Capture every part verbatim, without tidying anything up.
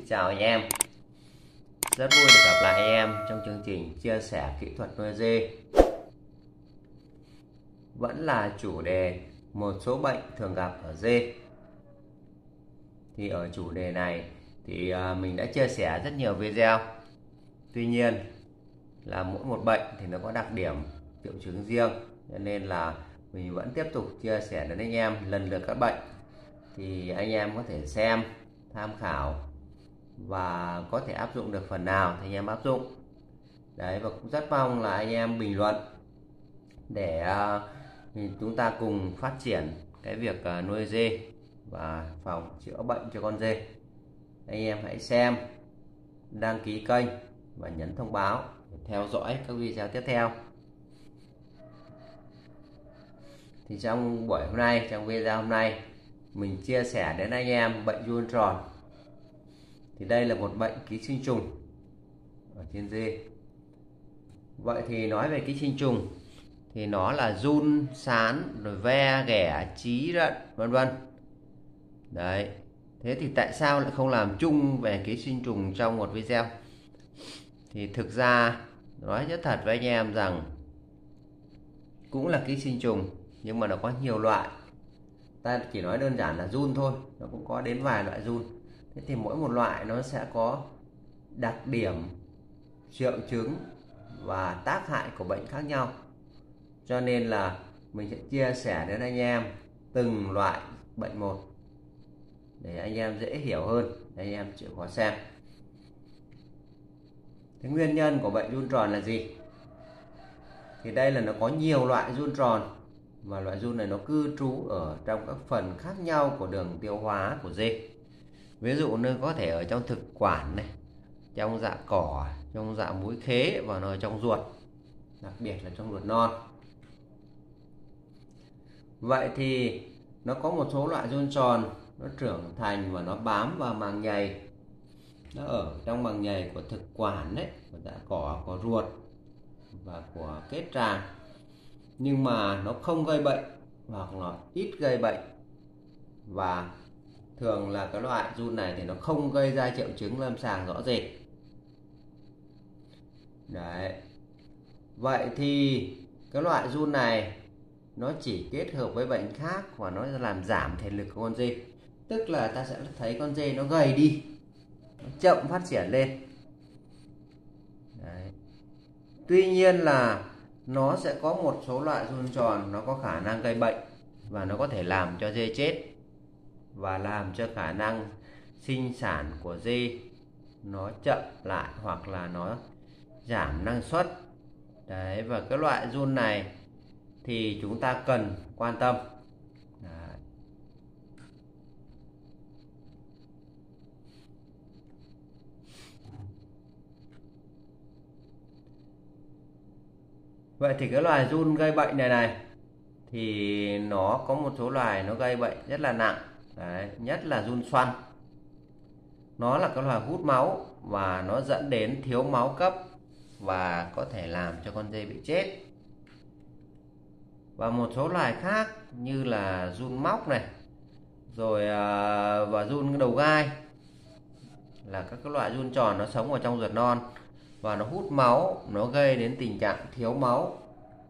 chào anh em. Rất vui được gặp lại anh em trong chương trình chia sẻ kỹ thuật nuôi dê. Vẫn là chủ đề một số bệnh thường gặp ở dê. Thì ở chủ đề này thì mình đã chia sẻ rất nhiều video. Tuy nhiên là mỗi một bệnh thì nó có đặc điểm triệu chứng riêng, cho nên là mình vẫn tiếp tục chia sẻ đến anh em lần lượt các bệnh. Thì anh em có thể xem, tham khảo và có thể áp dụng được phần nào thì anh em áp dụng. Đấy, và cũng rất mong là anh em bình luận để uh, chúng ta cùng phát triển cái việc uh, nuôi dê và phòng chữa bệnh cho con dê. Anh em hãy xem, đăng ký kênh và nhấn thông báo để theo dõi các video tiếp theo. Thì trong buổi hôm nay, trong video hôm nay, mình chia sẻ đến anh em bệnh giun tròn. Thì đây là một bệnh ký sinh trùng ở trên dê. Vậy thì nói về ký sinh trùng thì nó là giun, sán, rồi ve, ghẻ, trí, rận, vân vân. Đấy. Thế thì tại sao lại không làm chung về ký sinh trùng trong một video? Thì thực ra nói rất thật với anh em rằng cũng là ký sinh trùng nhưng mà nó có nhiều loại. Ta chỉ nói đơn giản là giun thôi, nó cũng có đến vài loại giun. Thế thì mỗi một loại nó sẽ có đặc điểm, triệu chứng và tác hại của bệnh khác nhau. Cho nên là mình sẽ chia sẻ đến anh em từng loại bệnh một để anh em dễ hiểu hơn, để anh em chịu khó xem. Thế nguyên nhân của bệnh giun tròn là gì? Thì đây là nó có nhiều loại giun tròn, và loại giun này nó cư trú ở trong các phần khác nhau của đường tiêu hóa của dê. Ví dụ như có thể ở trong thực quản này, trong dạ cỏ, trong dạ múi khế và nó trong ruột, đặc biệt là trong ruột non. Vậy thì nó có một số loại giun tròn nó trưởng thành và nó bám vào màng nhầy. Nó ở trong màng nhầy của thực quản đấy, của dạ cỏ, của ruột và của kết tràng. Nhưng mà nó không gây bệnh hoặc là ít gây bệnh. Và thường là cái loại giun này thì nó không gây ra triệu chứng lâm sàng rõ rệt. Đấy. Vậy thì cái loại giun này nó chỉ kết hợp với bệnh khác và nó làm giảm thể lực của con dê. Tức là ta sẽ thấy con dê nó gầy đi, nó chậm phát triển lên. Đấy. Tuy nhiên là nó sẽ có một số loại giun tròn nó có khả năng gây bệnh và nó có thể làm cho dê chết và làm cho khả năng sinh sản của dê nó chậm lại hoặc là nó giảm năng suất. Đấy, và cái loại giun này thì chúng ta cần quan tâm. Đấy. Vậy thì cái loài giun gây bệnh này này thì nó có một số loài nó gây bệnh rất là nặng. Đấy, nhất là giun xoăn. Nó là cái loài hút máu và nó dẫn đến thiếu máu cấp và có thể làm cho con dê bị chết. Và một số loài khác như là giun móc này, rồi và giun đầu gai là các cái loại giun tròn nó sống ở trong ruột non và nó hút máu, nó gây đến tình trạng thiếu máu.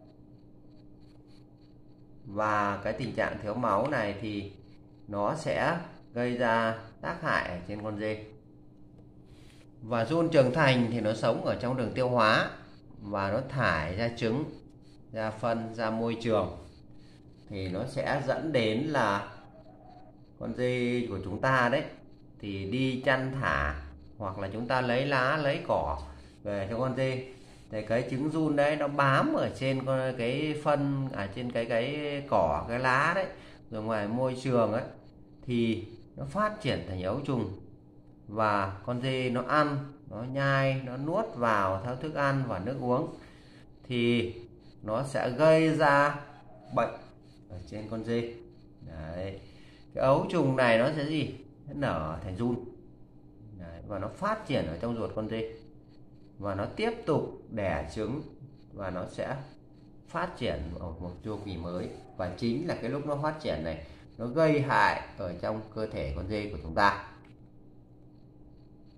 Và cái tình trạng thiếu máu này thì nó sẽ gây ra tác hại ở trên con dê. Và giun trưởng thành thì nó sống ở trong đường tiêu hóa và nó thải ra trứng, ra phân, ra môi trường. Thì nó sẽ dẫn đến là con dê của chúng ta đấy thì đi chăn thả hoặc là chúng ta lấy lá, lấy cỏ về cho con dê. Thì cái trứng giun đấy nó bám ở trên cái phân, ở trên cái cái cỏ, cái lá đấy, rồi ngoài môi trường ấy thì nó phát triển thành ấu trùng. Và con dê nó ăn, nó nhai, nó nuốt vào theo thức ăn và nước uống thì nó sẽ gây ra bệnh ở trên con dê. Đấy. Cái ấu trùng này nó sẽ gì? Nó nở thành giun. Đấy. Và nó phát triển ở trong ruột con dê. Và nó tiếp tục đẻ trứng và nó sẽ phát triển ở một chu kỳ mới. Và chính là cái lúc nó phát triển này nó gây hại ở trong cơ thể con dê của chúng ta.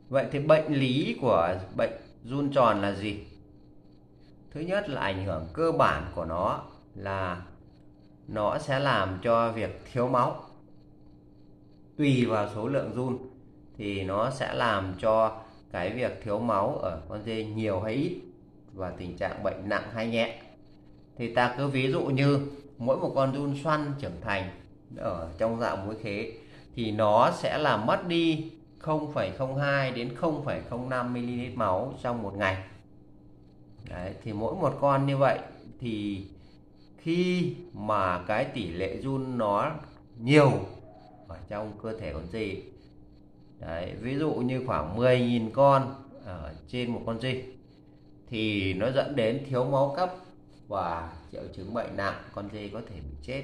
Vậy thì bệnh lý của bệnh giun tròn là gì? Thứ nhất là ảnh hưởng cơ bản của nó là nó sẽ làm cho việc thiếu máu. Tùy vào số lượng giun thì nó sẽ làm cho cái việc thiếu máu ở con dê nhiều hay ít và tình trạng bệnh nặng hay nhẹ. Thì ta cứ ví dụ như mỗi một con giun xoăn trưởng thành ở trong dạng muối khế thì nó sẽ làm mất đi không phẩy không hai đến không phẩy không năm mi-li-lít máu trong một ngày. Đấy, thì mỗi một con như vậy thì khi mà cái tỷ lệ giun nó nhiều ở trong cơ thể con dê, đấy, ví dụ như khoảng mười nghìn con ở trên một con dê thì nó dẫn đến thiếu máu cấp và triệu chứng bệnh nặng, con dê có thể bị chết.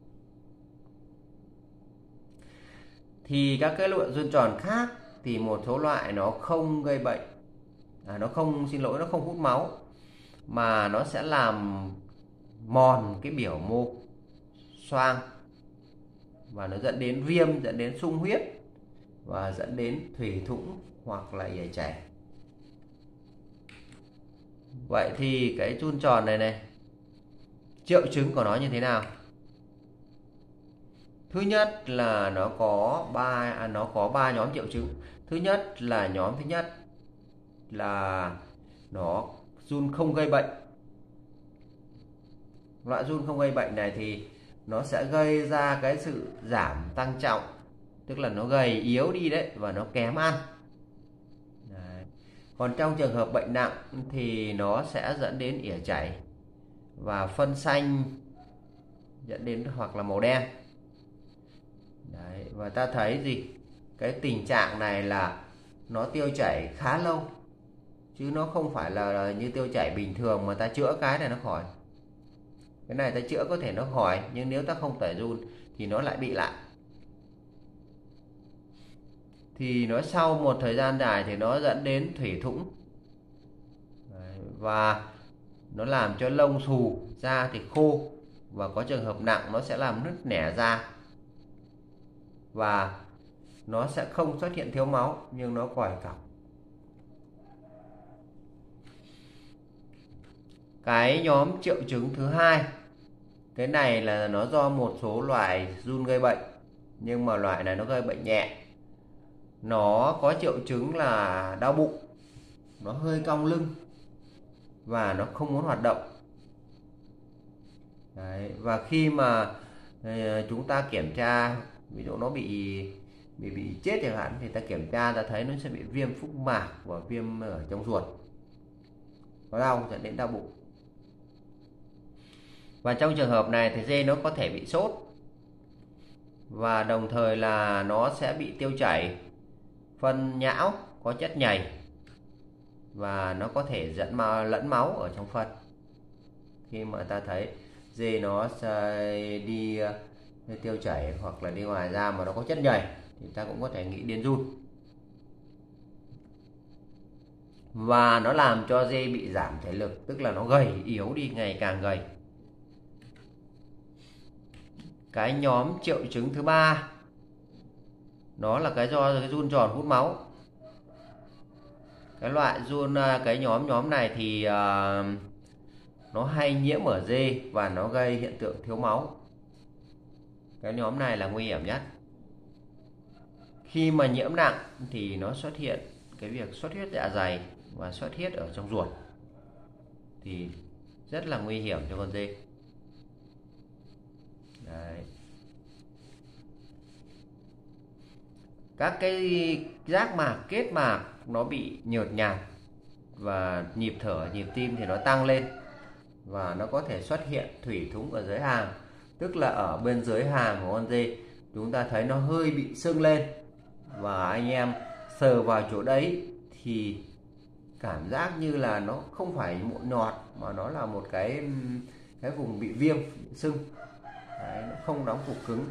Thì các cái loại giun tròn khác thì một số loại nó không gây bệnh, à, nó không xin lỗi nó không hút máu mà nó sẽ làm mòn cái biểu mô xoang và nó dẫn đến viêm, dẫn đến sung huyết và dẫn đến thủy thủng hoặc là ỉa chảy. Vậy thì cái giun tròn này này, triệu chứng của nó như thế nào? Thứ nhất là nó có ba à, nó có ba nhóm triệu chứng. Thứ nhất là nhóm thứ nhất là nó giun không gây bệnh. Loại giun không gây bệnh này thì nó sẽ gây ra cái sự giảm tăng trọng, tức là nó gầy yếu đi đấy và nó kém ăn. Đấy. Còn trong trường hợp bệnh nặng thì nó sẽ dẫn đến ỉa chảy và phân xanh, dẫn đến hoặc là màu đen. Đấy. Và ta thấy gì? Cái tình trạng này là nó tiêu chảy khá lâu, chứ nó không phải là như tiêu chảy bình thường mà ta chữa cái này nó khỏi. Cái này ta chữa có thể nó khỏi, nhưng nếu ta không tẩy giun thì nó lại bị lại. Thì nó sau một thời gian dài thì nó dẫn đến thủy thủng. Đấy. Và nó làm cho lông xù, da thì khô, và có trường hợp nặng nó sẽ làm nứt nẻ da. Và nó sẽ không xuất hiện thiếu máu nhưng nó còi cọc. Cái nhóm triệu chứng thứ hai, cái này là nó do một số loại giun gây bệnh, nhưng mà loại này nó gây bệnh nhẹ. Nó có triệu chứng là đau bụng, nó hơi cong lưng và nó không muốn hoạt động. Đấy. Và khi mà chúng ta kiểm tra, ví dụ nó bị bị bị chết chẳng hạn, thì ta kiểm tra ta thấy nó sẽ bị viêm phúc mạc và viêm ở trong ruột, có đau dẫn đến đau bụng. Và trong trường hợp này thì dê nó có thể bị sốt và đồng thời là nó sẽ bị tiêu chảy, phân nhão có chất nhầy và nó có thể dẫn mà lẫn máu ở trong phân. Khi mà ta thấy dê nó đi tiêu chảy hoặc là đi ngoài ra mà nó có chất nhầy thì ta cũng có thể nghĩ đến giun. Và nó làm cho dê bị giảm thể lực, tức là nó gầy yếu đi, ngày càng gầy. Cái nhóm triệu chứng thứ ba, nó là cái do cái giun tròn hút máu. Cái loại giun, cái nhóm nhóm này thì uh, nó hay nhiễm ở dê và nó gây hiện tượng thiếu máu. Cái nhóm này là nguy hiểm nhất. Khi mà nhiễm nặng thì nó xuất hiện cái việc xuất huyết dạ dày và xuất huyết ở trong ruột, thì rất là nguy hiểm cho con dê. Đấy. Các cái giác mạc, kết mạc nó bị nhợt nhạt và nhịp thở, nhịp tim thì nó tăng lên và nó có thể xuất hiện thủy thủng ở dưới hàm, tức là ở bên dưới hàm của con dê chúng ta thấy nó hơi bị sưng lên, và anh em sờ vào chỗ đấy thì cảm giác như là nó không phải mụn nhọt mà nó là một cái cái vùng bị viêm, bị sưng. Đấy, nó không đóng cục cứng.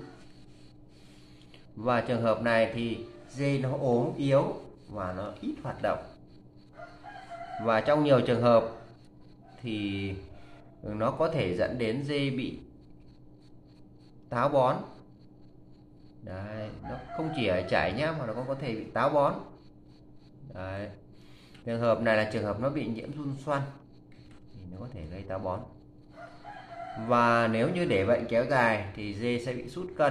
Và trường hợp này thì dê nó ốm yếu và nó ít hoạt động. Và trong nhiều trường hợp thì nó có thể dẫn đến dê bị táo bón. Đấy, nó không chỉ ở chảy nhá mà nó còn có thể bị táo bón. Đấy. Trường hợp này là trường hợp nó bị nhiễm run xoăn thì nó có thể gây táo bón. Và nếu như để bệnh kéo dài thì dê sẽ bị sút cân.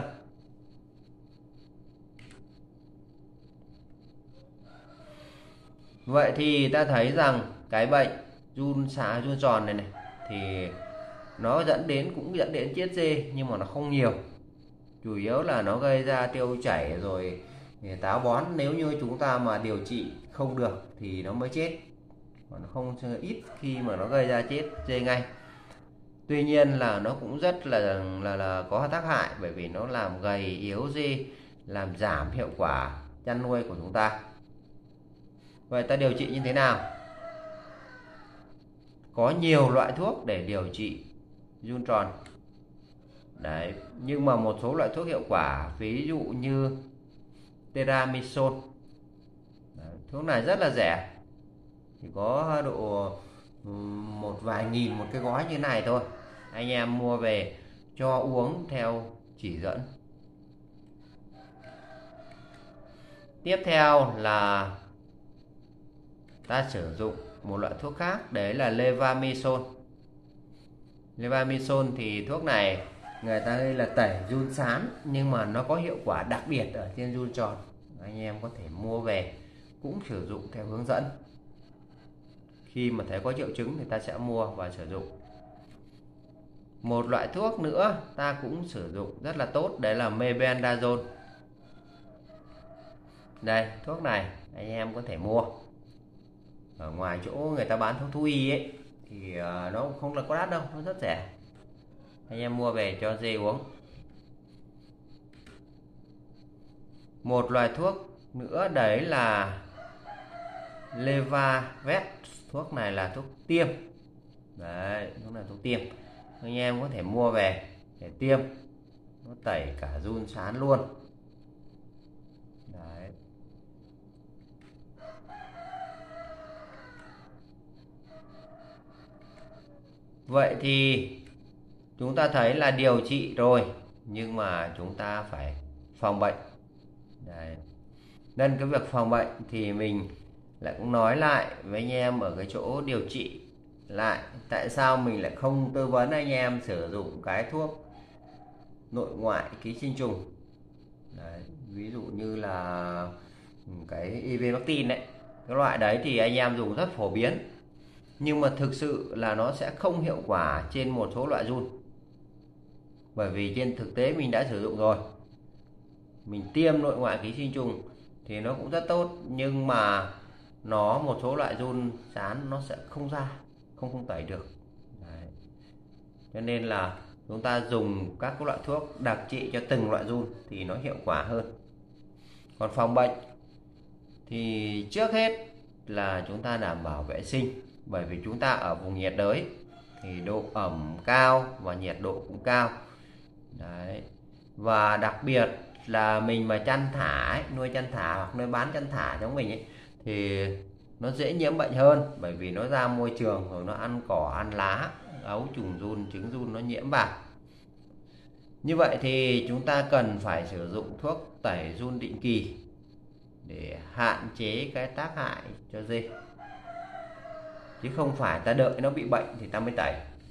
Vậy thì ta thấy rằng cái bệnh run xạ run tròn này này thì nó dẫn đến cũng dẫn đến chết dê, nhưng mà nó không nhiều. Chủ yếu là nó gây ra tiêu chảy rồi táo bón. Nếu như chúng ta mà điều trị không được thì nó mới chết, còn nó không, ít khi mà nó gây ra chết dê ngay. Tuy nhiên là nó cũng rất là là là có tác hại, bởi vì nó làm gầy yếu dê, làm giảm hiệu quả chăn nuôi của chúng ta. Vậy ta điều trị như thế nào? Có nhiều loại thuốc để điều trị run tròn. Đấy, nhưng mà một số loại thuốc hiệu quả, ví dụ như Teramizole. Đấy, thuốc này rất là rẻ, chỉ có độ một vài nghìn một cái gói như này thôi. Anh em mua về cho uống theo chỉ dẫn. Tiếp theo là ta sử dụng một loại thuốc khác, đấy là Levamisole. Levamisole thì thuốc này người ta đây là tẩy run sán, nhưng mà nó có hiệu quả đặc biệt ở trên run tròn. Anh em có thể mua về cũng sử dụng theo hướng dẫn. Khi mà thấy có triệu chứng thì ta sẽ mua và sử dụng. Một loại thuốc nữa ta cũng sử dụng rất là tốt, đấy là Mebendazole. Đây, thuốc này anh em có thể mua ở ngoài chỗ người ta bán thuốc thú y ấy, thì nó không là quá đắt đâu, nó rất rẻ. Anh em mua về cho dê uống. Một loại thuốc nữa đấy là Levavet. Thuốc này là thuốc tiêm. Đấy, thuốc này thuốc tiêm. Anh em có thể mua về để tiêm. Nó tẩy cả run sán luôn. Đấy. Vậy thì chúng ta thấy là điều trị rồi, nhưng mà chúng ta phải phòng bệnh. Đấy. Nên cái việc phòng bệnh thì mình lại cũng nói lại với anh em ở cái chỗ điều trị lại, tại sao mình lại không tư vấn anh em sử dụng cái thuốc nội ngoại ký sinh trùng. Đấy. Ví dụ như là cái Ivermectin đấy, cái loại đấy thì anh em dùng rất phổ biến, nhưng mà thực sự là nó sẽ không hiệu quả trên một số loại run. Bởi vì trên thực tế mình đã sử dụng rồi. Mình tiêm nội ngoại ký sinh trùng thì nó cũng rất tốt, nhưng mà nó một số loại run sán nó sẽ không ra, không không tẩy được. Đấy. Cho nên là chúng ta dùng các loại thuốc đặc trị cho từng loại run thì nó hiệu quả hơn. Còn phòng bệnh thì trước hết là chúng ta đảm bảo vệ sinh, bởi vì chúng ta ở vùng nhiệt đới thì độ ẩm cao và nhiệt độ cũng cao. Đấy. Và đặc biệt là mình mà chăn thả ấy, nuôi chăn thả hoặc nuôi bán chăn thả giống mình ấy, thì nó dễ nhiễm bệnh hơn, bởi vì nó ra môi trường rồi nó ăn cỏ ăn lá, ấu trùng giun, trứng giun nó nhiễm vào. Như vậy thì chúng ta cần phải sử dụng thuốc tẩy giun định kỳ để hạn chế cái tác hại cho dê, chứ không phải ta đợi nó bị bệnh thì ta mới tẩy.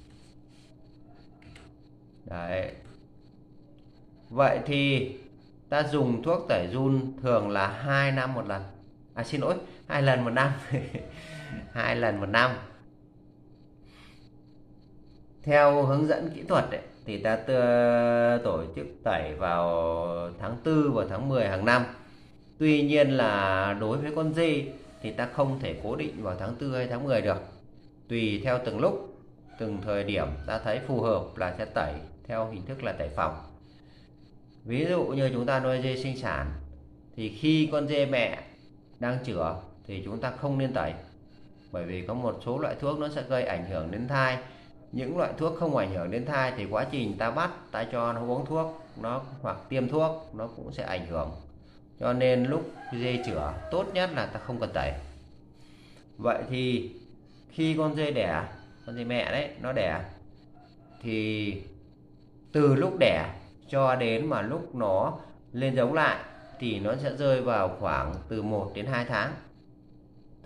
Đấy. Vậy thì ta dùng thuốc tẩy giun thường là hai năm một lần. À xin lỗi, hai lần một năm. Hai lần một năm. Theo hướng dẫn kỹ thuật ấy, thì ta tổ chức tẩy vào tháng tư và tháng mười hàng năm. Tuy nhiên là đối với con dê thì ta không thể cố định vào tháng tư hay tháng mười được. Tùy theo từng lúc, từng thời điểm ta thấy phù hợp là sẽ tẩy theo hình thức là tẩy phòng. Ví dụ như chúng ta nuôi dê sinh sản thì khi con dê mẹ đang chữa thì chúng ta không nên tẩy, bởi vì có một số loại thuốc nó sẽ gây ảnh hưởng đến thai. Những loại thuốc không ảnh hưởng đến thai thì quá trình ta bắt, ta cho nó uống thuốc nó hoặc tiêm thuốc nó cũng sẽ ảnh hưởng. Cho nên lúc dê chữa tốt nhất là ta không cần tẩy. Vậy thì khi con dê đẻ, con dê mẹ đấy nó đẻ, thì từ lúc đẻ cho đến mà lúc nó lên giống lại thì nó sẽ rơi vào khoảng từ một đến hai tháng.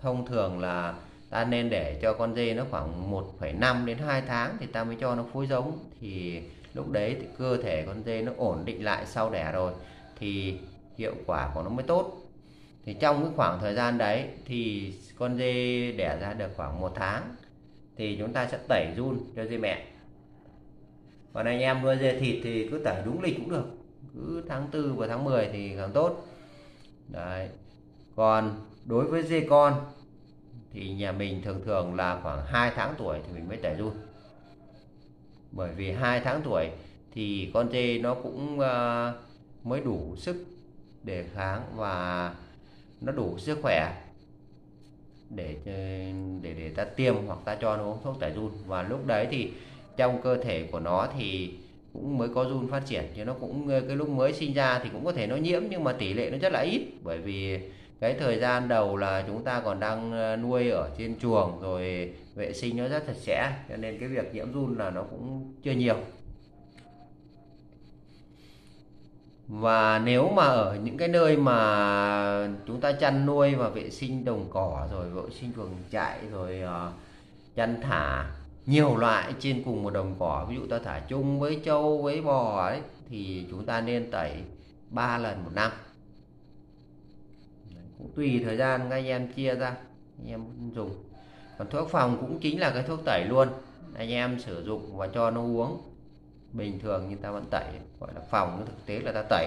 thông thường là ta nên để cho con dê nó khoảng một phẩy năm đến hai tháng thì ta mới cho nó phối giống, thì lúc đấy thì cơ thể con dê nó ổn định lại sau đẻ rồi thì hiệu quả của nó mới tốt. Thì trong cái khoảng thời gian đấy thì con dê đẻ ra được khoảng một tháng thì chúng ta sẽ tẩy giun cho dê mẹ. Còn anh em nuôi dê thịt thì cứ tẩy đúng lịch cũng được, cứ tháng tư và tháng mười thì càng tốt. Đấy. Còn đối với dê con thì nhà mình thường thường là khoảng hai tháng tuổi thì mình mới tẩy giun. Bởi vì hai tháng tuổi thì con dê nó cũng uh, mới đủ sức đề kháng và nó đủ sức khỏe để để để ta tiêm hoặc ta cho nó uống thuốc tẩy giun. Và lúc đấy thì trong cơ thể của nó thì cũng mới có giun phát triển, chứ nó cũng cái lúc mới sinh ra thì cũng có thể nó nhiễm, nhưng mà tỷ lệ nó rất là ít, bởi vì cái thời gian đầu là chúng ta còn đang nuôi ở trên chuồng rồi vệ sinh nó rất sạch sẽ, cho nên cái việc nhiễm giun là nó cũng chưa nhiều. Và nếu mà ở những cái nơi mà chúng ta chăn nuôi và vệ sinh đồng cỏ rồi vệ sinh chuồng trại rồi uh, chăn thả nhiều loại trên cùng một đồng cỏ, ví dụ ta thả chung với trâu với bò ấy, thì chúng ta nên tẩy ba lần một năm. Cũng tùy thời gian các anh em chia ra anh em dùng. Còn thuốc phòng cũng chính là cái thuốc tẩy luôn, anh em sử dụng và cho nó uống bình thường nhưng ta vẫn tẩy, gọi là phòng, thực tế là ta tẩy.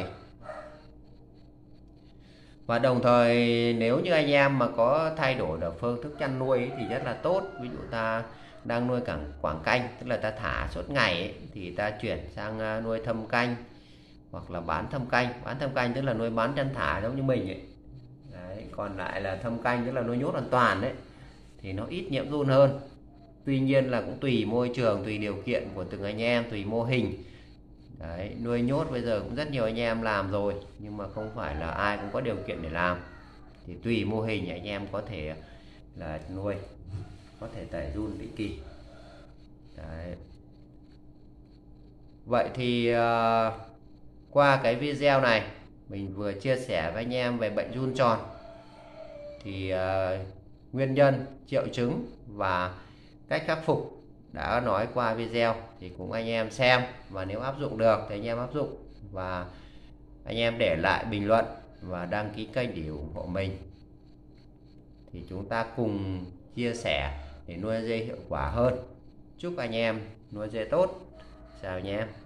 Và đồng thời nếu như anh em mà có thay đổi được phương thức chăn nuôi thì rất là tốt. Ví dụ ta đang nuôi cảng quảng canh, tức là ta thả suốt ngày ấy, thì ta chuyển sang nuôi thâm canh hoặc là bán thâm canh. Bán thâm canh tức là nuôi bán chăn thả giống như mình ấy. Đấy, còn lại là thâm canh tức là nuôi nhốt an toàn đấy, thì nó ít nhiễm giun hơn. Tuy nhiên là cũng tùy môi trường, tùy điều kiện của từng anh em, tùy mô hình. Đấy, nuôi nhốt bây giờ cũng rất nhiều anh em làm rồi, nhưng mà không phải là ai cũng có điều kiện để làm. Thì tùy mô hình anh em có thể là nuôi, có thể tẩy giun định kỳ. Đấy. Vậy thì uh, qua cái video này mình vừa chia sẻ với anh em về bệnh giun tròn, thì uh, nguyên nhân, triệu chứng và cách khắc phục đã nói qua video, thì cũng anh em xem và nếu áp dụng được thì anh em áp dụng, và anh em để lại bình luận và đăng ký kênh để ủng hộ mình, thì chúng ta cùng chia sẻ để nuôi dê hiệu quả hơn. Chúc anh em nuôi dê tốt. Chào anh em.